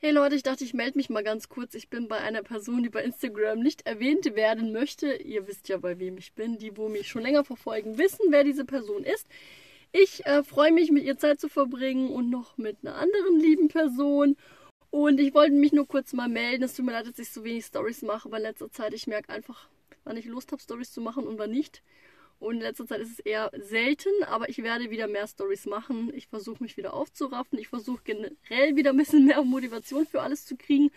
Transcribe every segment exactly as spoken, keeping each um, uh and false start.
Hey Leute, ich dachte, ich melde mich mal ganz kurz. Ich bin bei einer Person, die bei Instagram nicht erwähnt werden möchte. Ihr wisst ja, bei wem ich bin. Die, wo mich schon länger verfolgen, wissen, wer diese Person ist. Ich äh, freue mich, mit ihr Zeit zu verbringen und noch mit einer anderen lieben Person. Und ich wollte mich nur kurz mal melden. Es tut mir leid, dass ich so wenig Stories mache, weil in letzter Zeit ich merke einfach, wann ich Lust habe, Stories zu machen und wann nicht. Und in letzter Zeit ist es eher selten, aber ich werde wieder mehr Stories machen. Ich versuche mich wieder aufzuraffen. Ich versuche generell wieder ein bisschen mehr Motivation für alles zu kriegen.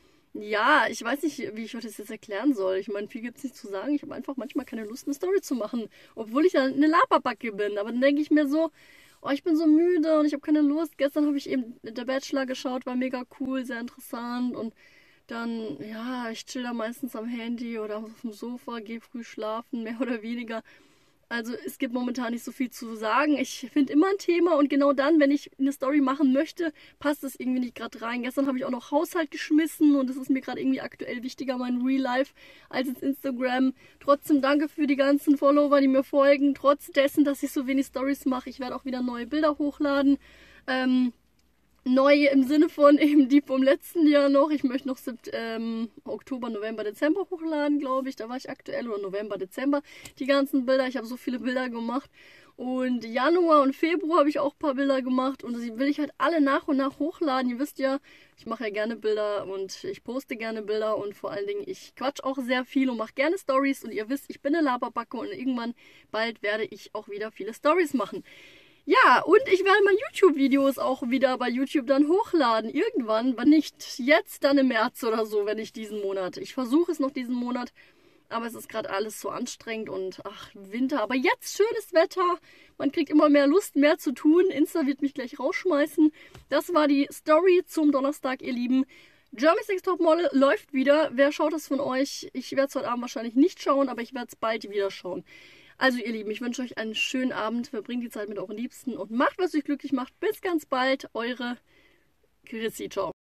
Ja, ich weiß nicht, wie ich euch das jetzt erklären soll. Ich meine, viel gibt es nicht zu sagen. Ich habe einfach manchmal keine Lust, eine Story zu machen. Obwohl ich ja eine Laberbacke bin. Aber dann denke ich mir so, oh, ich bin so müde und ich habe keine Lust. Gestern habe ich eben der Bachelor geschaut, war mega cool, sehr interessant. Und dann, ja, ich chill da meistens am Handy oder auf dem Sofa, gehe früh schlafen, mehr oder weniger. Also es gibt momentan nicht so viel zu sagen. Ich finde immer ein Thema und genau dann, wenn ich eine Story machen möchte, passt es irgendwie nicht gerade rein. Gestern habe ich auch noch Haushalt geschmissen und es ist mir gerade irgendwie aktuell wichtiger, mein Real Life, als ins Instagram. Trotzdem danke für die ganzen Follower, die mir folgen. Trotz dessen, dass ich so wenig Stories mache. Ich werde auch wieder neue Bilder hochladen. Ähm, Neu im Sinne von eben die vom letzten Jahr noch. Ich möchte noch ähm, Oktober, November, Dezember hochladen, glaube ich. Da war ich aktuell, oder November, Dezember, die ganzen Bilder. Ich habe so viele Bilder gemacht. Und Januar und Februar habe ich auch ein paar Bilder gemacht. Und die will ich halt alle nach und nach hochladen. Ihr wisst ja, ich mache ja gerne Bilder und ich poste gerne Bilder. Und vor allen Dingen, ich quatsch auch sehr viel und mache gerne Stories. Und ihr wisst, ich bin eine Laberbacke und irgendwann bald werde ich auch wieder viele Stories machen. Ja, und ich werde meine YouTube-Videos auch wieder bei YouTube dann hochladen. Irgendwann, wenn nicht jetzt, dann im März oder so, wenn nicht diesen Monat. Ich versuche es noch diesen Monat, aber es ist gerade alles so anstrengend und ach, Winter. Aber jetzt schönes Wetter. Man kriegt immer mehr Lust, mehr zu tun. Insta wird mich gleich rausschmeißen. Das war die Story zum Donnerstag, ihr Lieben. Germany's Next Topmodel läuft wieder. Wer schaut das von euch? Ich werde es heute Abend wahrscheinlich nicht schauen, aber ich werde es bald wieder schauen. Also ihr Lieben, ich wünsche euch einen schönen Abend, verbringt die Zeit mit euren Liebsten und macht, was euch glücklich macht. Bis ganz bald, eure Chrissy, ciao.